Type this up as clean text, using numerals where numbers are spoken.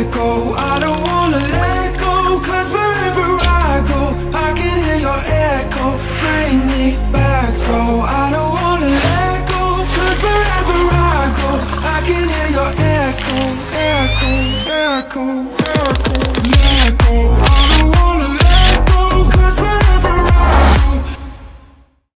let go. I don't wanna let go, cause wherever I go, I can hear your echo, bring me back. So I don't wanna let go, cause wherever I go, I can hear your echo, echo, echo, echo.